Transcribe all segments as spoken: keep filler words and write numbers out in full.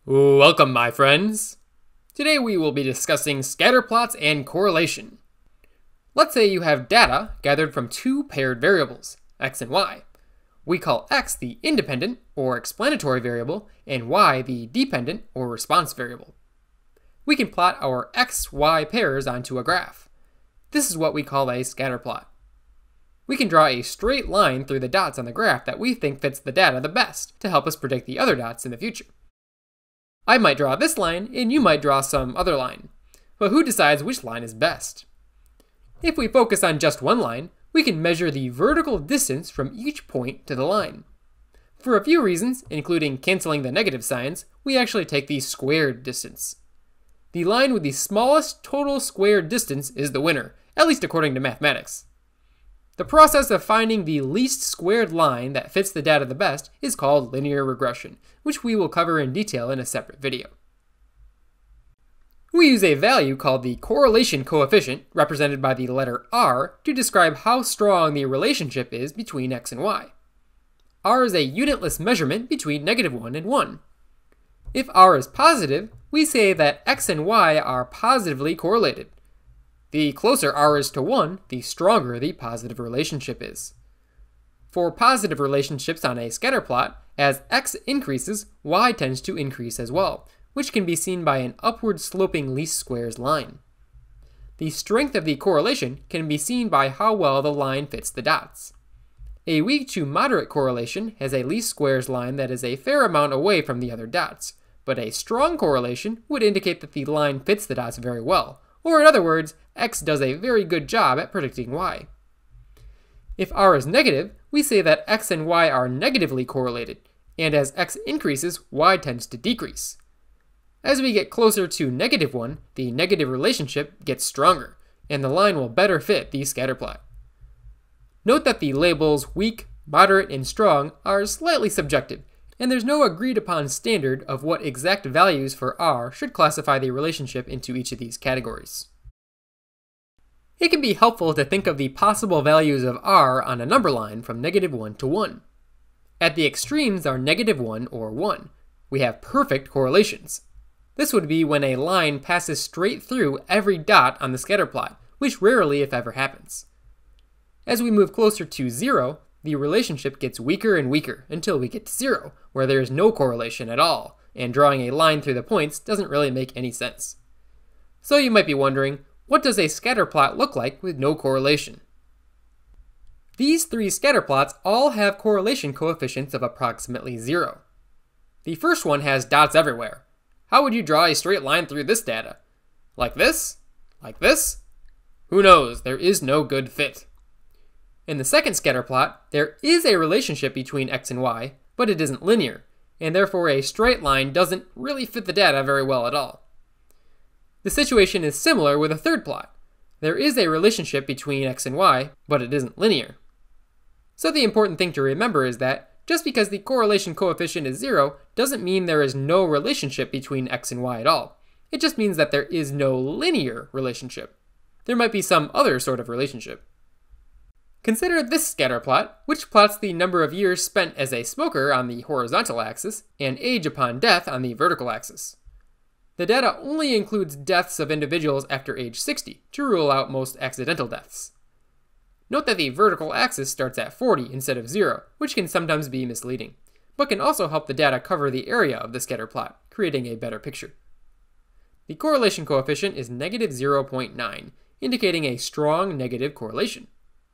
Welcome, my friends. Today we will be discussing scatter plots and correlation. Let's say you have data gathered from two paired variables, x and y. We call x the independent or explanatory variable and y the dependent or response variable. We can plot our x y pairs onto a graph. This is what we call a scatter plot. We can draw a straight line through the dots on the graph that we think fits the data the best to help us predict the other dots in the future. I might draw this line, and you might draw some other line. But who decides which line is best? If we focus on just one line, we can measure the vertical distance from each point to the line. For a few reasons, including canceling the negative signs, we actually take the squared distance. The line with the smallest total squared distance is the winner, at least according to mathematics. The process of finding the least squared line that fits the data the best is called linear regression, which we will cover in detail in a separate video. We use a value called the correlation coefficient, represented by the letter R, to describe how strong the relationship is between x and y. R is a unitless measurement between negative one and one. If R is positive, we say that x and y are positively correlated. The closer R is to one, the stronger the positive relationship is. For positive relationships on a scatter plot, as x increases, y tends to increase as well, which can be seen by an upward sloping least squares line. The strength of the correlation can be seen by how well the line fits the dots. A weak to moderate correlation has a least squares line that is a fair amount away from the other dots, but a strong correlation would indicate that the line fits the dots very well, or in other words, x does a very good job at predicting y. If R is negative, we say that x and y are negatively correlated, and as x increases, y tends to decrease. As we get closer to negative one, the negative relationship gets stronger, and the line will better fit the scatter plot. Note that the labels weak, moderate, and strong are slightly subjective, and there's no agreed upon standard of what exact values for R should classify the relationship into each of these categories. It can be helpful to think of the possible values of R on a number line from negative one to one. At the extremes are negative one or one. We have perfect correlations. This would be when a line passes straight through every dot on the scatter plot, which rarely if ever happens. As we move closer to zero, the relationship gets weaker and weaker until we get to zero, where there is no correlation at all, and drawing a line through the points doesn't really make any sense. So you might be wondering, what does a scatter plot look like with no correlation? These three scatter plots all have correlation coefficients of approximately zero. The first one has dots everywhere. How would you draw a straight line through this data? Like this? Like this? Who knows, there is no good fit. In the second scatter plot, there is a relationship between x and y, but it isn't linear, and therefore a straight line doesn't really fit the data very well at all. The situation is similar with a third plot. There is a relationship between x and y, but it isn't linear. So the important thing to remember is that just because the correlation coefficient is zero doesn't mean there is no relationship between x and y at all. It just means that there is no linear relationship. There might be some other sort of relationship. Consider this scatter plot, which plots the number of years spent as a smoker on the horizontal axis and age upon death on the vertical axis. The data only includes deaths of individuals after age sixty to rule out most accidental deaths. Note that the vertical axis starts at forty instead of zero, which can sometimes be misleading, but can also help the data cover the area of the scatter plot, creating a better picture. The correlation coefficient is negative zero point nine, indicating a strong negative correlation.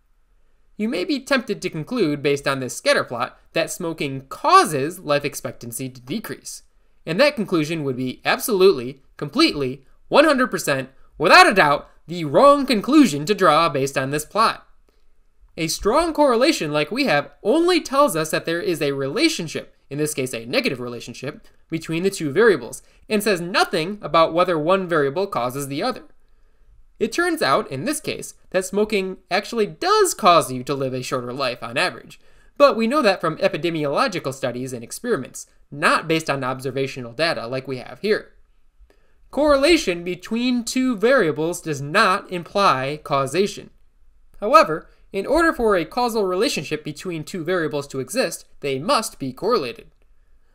You may be tempted to conclude, based on this scatter plot, that smoking causes life expectancy to decrease. And that conclusion would be absolutely, completely, one hundred percent, without a doubt, the wrong conclusion to draw based on this plot. A strong correlation like we have only tells us that there is a relationship, in this case a negative relationship, between the two variables, and says nothing about whether one variable causes the other. It turns out, in this case, that smoking actually does cause you to live a shorter life on average, but we know that from epidemiological studies and experiments, not based on observational data like we have here. Correlation between two variables does not imply causation. However, in order for a causal relationship between two variables to exist, they must be correlated.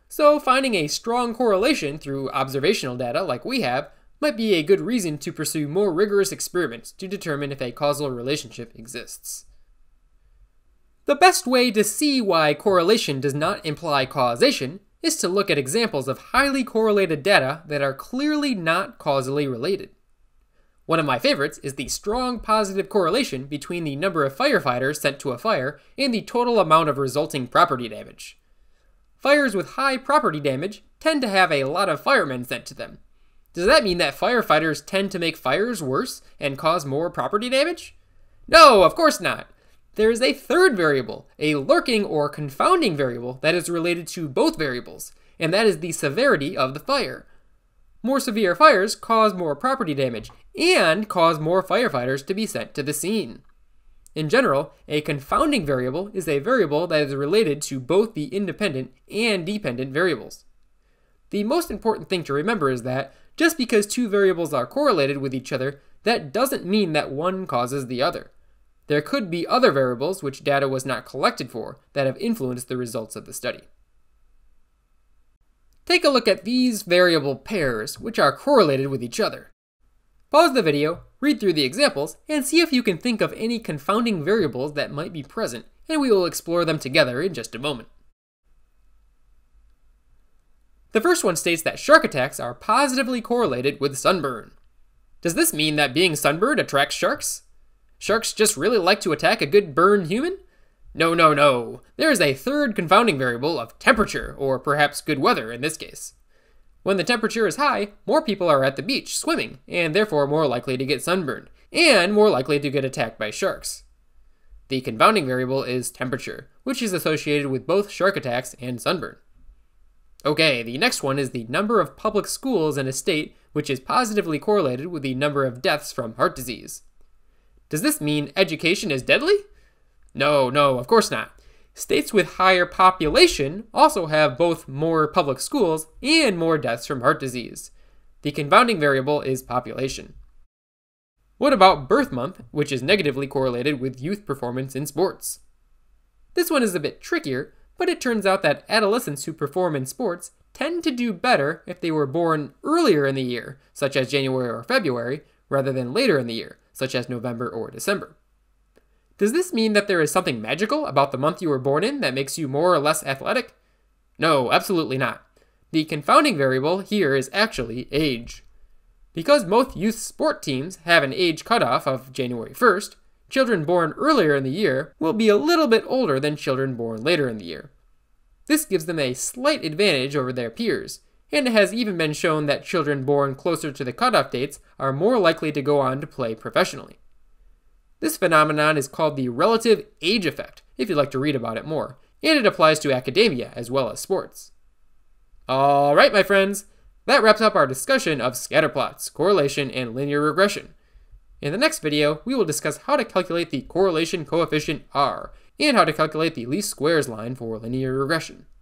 So finding a strong correlation through observational data like we have might be a good reason to pursue more rigorous experiments to determine if a causal relationship exists. The best way to see why correlation does not imply causation is to look at examples of highly correlated data that are clearly not causally related. One of my favorites is the strong positive correlation between the number of firefighters sent to a fire and the total amount of resulting property damage. Fires with high property damage tend to have a lot of firemen sent to them. Does that mean that firefighters tend to make fires worse and cause more property damage? No, of course not. There is a third variable, a lurking or confounding variable that is related to both variables, and that is the severity of the fire. More severe fires cause more property damage and cause more firefighters to be sent to the scene. In general, a confounding variable is a variable that is related to both the independent and dependent variables. The most important thing to remember is that just because two variables are correlated with each other, that doesn't mean that one causes the other. There could be other variables which data was not collected for that have influenced the results of the study. Take a look at these variable pairs, which are correlated with each other. Pause the video, read through the examples, and see if you can think of any confounding variables that might be present, and we will explore them together in just a moment. The first one states that shark attacks are positively correlated with sunburn. Does this mean that being sunburned attracts sharks? Sharks just really like to attack a good burned human? No, no, no. There is a third confounding variable of temperature, or perhaps good weather in this case. When the temperature is high, more people are at the beach swimming, and therefore more likely to get sunburned, and more likely to get attacked by sharks. The confounding variable is temperature, which is associated with both shark attacks and sunburn. Okay, the next one is the number of public schools in a state, which is positively correlated with the number of deaths from heart disease. Does this mean education is deadly? No, no, of course not. States with higher population also have both more public schools and more deaths from heart disease. The confounding variable is population. What about birth month, which is negatively correlated with youth performance in sports? This one is a bit trickier, but it turns out that adolescents who perform in sports tend to do better if they were born earlier in the year, such as January or February, rather than later in the year, such as November or December. Does this mean that there is something magical about the month you were born in that makes you more or less athletic? No, absolutely not. The confounding variable here is actually age. Because most youth sport teams have an age cutoff of January first, children born earlier in the year will be a little bit older than children born later in the year. This gives them a slight advantage over their peers, and it has even been shown that children born closer to the cutoff dates are more likely to go on to play professionally. This phenomenon is called the relative age effect, if you'd like to read about it more, and it applies to academia as well as sports. Alright, my friends, that wraps up our discussion of scatterplots, correlation, and linear regression. In the next video, we will discuss how to calculate the correlation coefficient R, and how to calculate the least squares line for linear regression.